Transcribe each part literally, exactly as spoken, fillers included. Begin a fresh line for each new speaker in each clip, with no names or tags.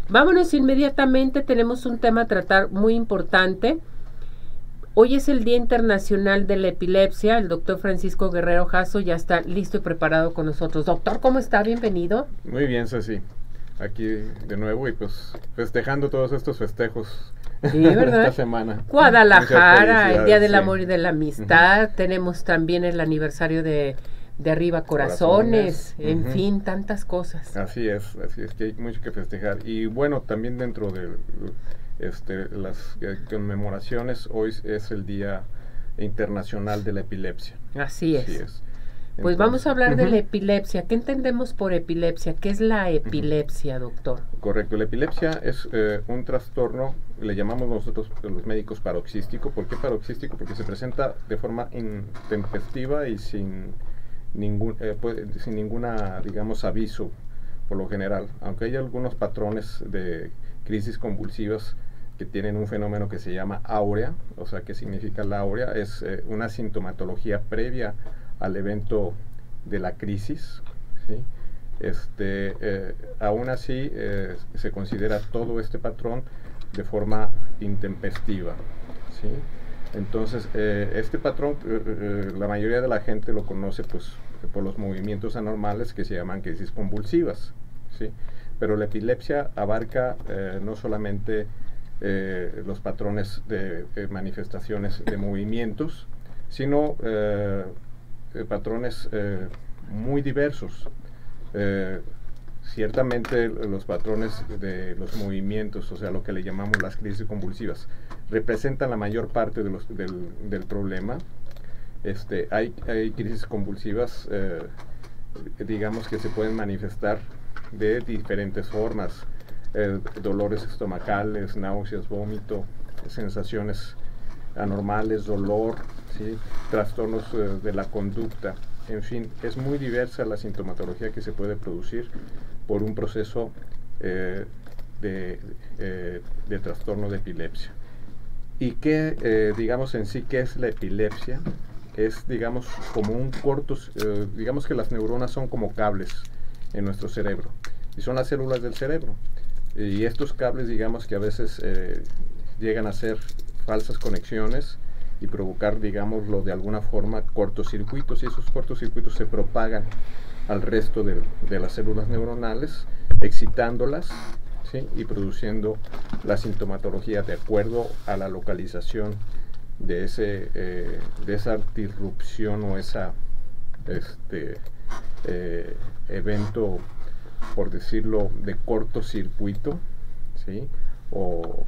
Vámonos inmediatamente, tenemos un tema a tratar muy importante. Hoy es el Día Internacional de la Epilepsia. El doctor Francisco Guerrero Jasso ya está listo y preparado con nosotros. Doctor, ¿cómo está? Bienvenido.
Muy bien, Ceci. Aquí de nuevo y pues festejando todos estos festejos.
Sí, ¿verdad?
Esta semana.
Guadalajara, el Día del
sí.
Amor y de la Amistad. Uh-huh. Tenemos también el aniversario de, de Arriba Corazones. Corazones. En uh-huh. fin, tantas cosas.
Así es, así es que hay mucho que festejar. Y bueno, también dentro de este, las conmemoraciones, hoy es el Día Internacional de la Epilepsia.
Así es.
Así es.
Pues vamos a hablar uh-huh. de la epilepsia. ¿Qué entendemos por epilepsia? ¿Qué es la epilepsia, uh-huh. doctor?
Correcto, la epilepsia es eh, un trastorno, le llamamos nosotros los médicos paroxístico. ¿Por qué paroxístico? Porque se presenta de forma intempestiva y sin ningún, eh, pues, sin ninguna, digamos, aviso por lo general. Aunque hay algunos patrones de crisis convulsivas que tienen un fenómeno que se llama áurea. O sea, ¿qué significa la áurea? Es eh, una sintomatología previa al evento de la crisis, ¿sí? Este, eh, aún así eh, se considera todo este patrón de forma intempestiva, ¿sí? Entonces eh, este patrón eh, eh, la mayoría de la gente lo conoce pues por los movimientos anormales que se llaman crisis convulsivas, ¿sí? Pero la epilepsia abarca eh, no solamente eh, los patrones de eh, manifestaciones de movimientos, sino eh, Eh, patrones eh, muy diversos. Eh, ciertamente los patrones de los movimientos, o sea, lo que le llamamos las crisis convulsivas, representan la mayor parte de los, del, del problema. Este, hay, hay crisis convulsivas, eh, digamos, que se pueden manifestar de diferentes formas. Eh, dolores estomacales, náuseas, vómito, sensaciones anormales, dolor, ¿sí? Trastornos eh, de la conducta, en fin, es muy diversa la sintomatología que se puede producir por un proceso eh, de, eh, de trastorno de epilepsia. Y que, eh, digamos en sí, ¿qué es la epilepsia? Es, digamos, como un corto, eh, digamos que las neuronas son como cables en nuestro cerebro, y son las células del cerebro, y estos cables, digamos que a veces eh, llegan a ser falsas conexiones y provocar, digámoslo de alguna forma, cortocircuitos, y esos cortocircuitos se propagan al resto de, de las células neuronales, excitándolas, ¿sí? Y produciendo la sintomatología de acuerdo a la localización de, ese, eh, de esa disrupción o esa este, eh, evento, por decirlo, de cortocircuito, ¿sí? o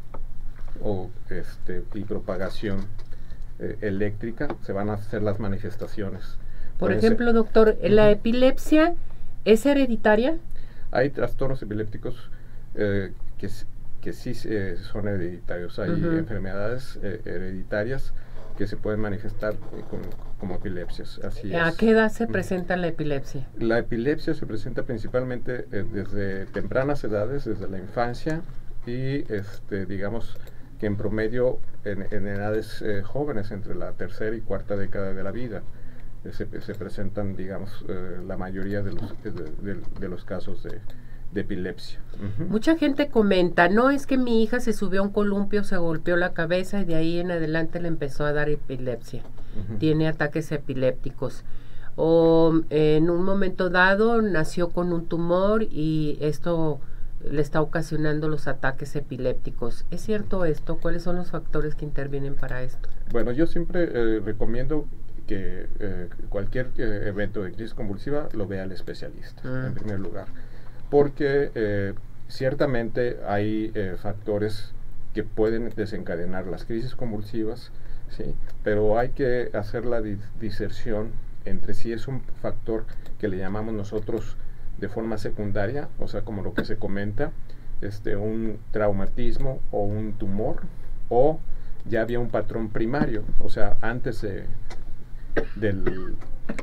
o este, y propagación eh, eléctrica, se van a hacer las manifestaciones.
Por Puede ejemplo, ser, doctor, ¿la uh-huh. epilepsia es hereditaria?
Hay trastornos epilépticos eh, que, que sí eh, son hereditarios. Hay uh-huh. enfermedades eh, hereditarias que se pueden manifestar eh, con, como epilepsias. Así
¿A
es.
qué edad se presenta la epilepsia?
La epilepsia se presenta principalmente eh, desde tempranas edades, desde la infancia, y este, digamos que en promedio en, en edades eh, jóvenes, entre la tercera y cuarta década de la vida, eh, se, se presentan, digamos, eh, la mayoría de los, de, de, de los casos de, de epilepsia. Uh-huh.
Mucha gente comenta, no, es que mi hija se subió a un columpio, se golpeó la cabeza y de ahí en adelante le empezó a dar epilepsia. Uh-huh. Tiene ataques epilépticos. O eh, en un momento dado nació con un tumor y esto le está ocasionando los ataques epilépticos. ¿Es cierto esto? ¿Cuáles son los factores que intervienen para esto?
Bueno, yo siempre eh, recomiendo que eh, cualquier eh, evento de crisis convulsiva lo vea el especialista, mm. en primer lugar. Porque eh, ciertamente hay eh, factores que pueden desencadenar las crisis convulsivas, ¿sí? Pero hay que hacer la dis diserción entre si es un factor que le llamamos nosotros de forma secundaria, o sea, como lo que se comenta, este, un traumatismo o un tumor, o ya había un patrón primario, o sea, antes de, del,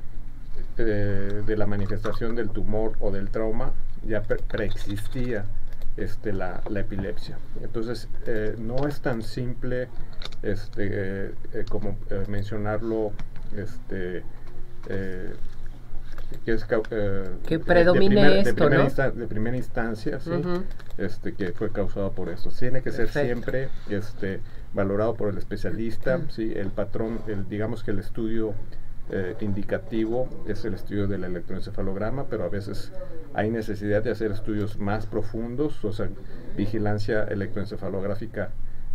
de, de la manifestación del tumor o del trauma, ya pre preexistía este, la, la epilepsia. Entonces, eh, no es tan simple este, eh, eh, como eh, mencionarlo este, eh, que, es, eh,
que predomine
de, de primer,
esto,
de primera,
¿no?
insta, de primera instancia, ¿sí?
Uh-huh.
este, que fue causado por esto. Tiene que
Perfecto.
ser siempre este, valorado por el especialista, uh-huh. ¿sí? El patrón, el, digamos que el estudio eh, indicativo es el estudio del electroencefalograma, pero a veces hay necesidad de hacer estudios más profundos, o sea, vigilancia electroencefalográfica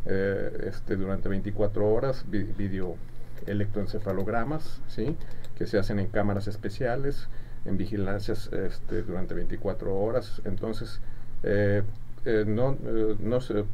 eh, este, durante veinticuatro horas, vi, video electroencefalogramas, ¿sí? Que se hacen en cámaras especiales, en vigilancias este, durante veinticuatro horas. Entonces, eh, eh, no, eh, no, se,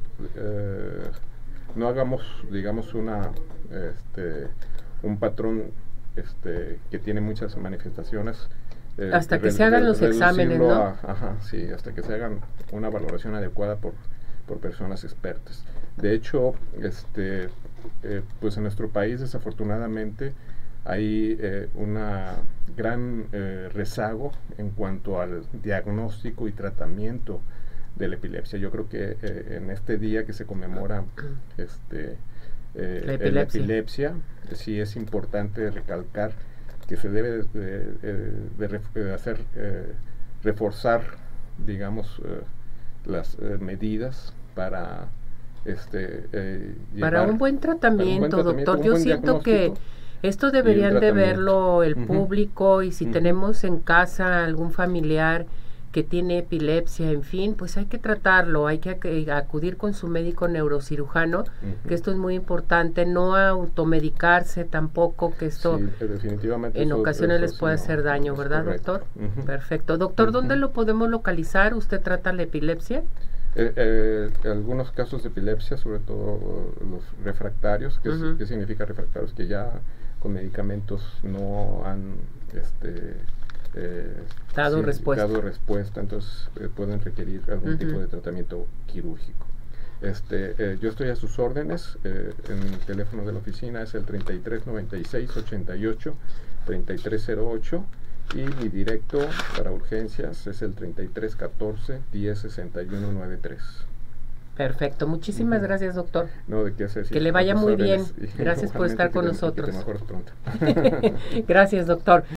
eh, no hagamos, digamos, una, este, un patrón este, que tiene muchas manifestaciones. Eh,
hasta que se hagan los exámenes, ¿no?
A, ajá, sí, hasta que se hagan una valoración adecuada por, por personas expertas. De hecho, este, eh, pues en nuestro país, desafortunadamente, hay eh, una gran eh, rezago en cuanto al diagnóstico y tratamiento de la epilepsia. Yo creo que eh, en este día que se conmemora este, eh, la, epilepsia. la epilepsia, sí es importante recalcar que se debe de, de, de, de hacer, eh, reforzar, digamos, eh, las eh, medidas para este eh,
para un buen tratamiento, un buen tratamiento doctor. Yo siento que esto deberían de verlo el uh-huh. público, y si uh-huh. tenemos en casa algún familiar que tiene epilepsia, en fin, pues hay que tratarlo, hay que ac- acudir con su médico neurocirujano, uh-huh. que esto es muy importante, no automedicarse tampoco, que esto
sí, definitivamente
en
eso,
ocasiones
eso
les puede
sí,
hacer
no,
daño, ¿verdad,
correcto.
doctor?
Uh-huh.
Perfecto. Doctor, uh-huh. ¿dónde lo podemos localizar? ¿Usted trata la epilepsia?
Eh, eh, algunos casos de epilepsia, sobre todo los refractarios. ¿Qué, uh-huh. ¿qué significa refractarios? Que ya con medicamentos no han este, eh,
dado,
sí,
respuesta.
dado respuesta, entonces eh, pueden requerir algún uh-huh. tipo de tratamiento quirúrgico. Este, eh, yo estoy a sus órdenes, eh, en el teléfono de la oficina es el treinta y tres noventa y seis ochenta y ocho treinta y tres cero ocho, y mi directo para urgencias es el treinta y tres catorce diez sesenta y uno noventa y tres.
Perfecto, muchísimas uh-huh. gracias, doctor.
No, de qué hacer.
Que le vaya muy bien. Gracias por estar con nosotros.
Que te mejores pronto.
Gracias, doctor.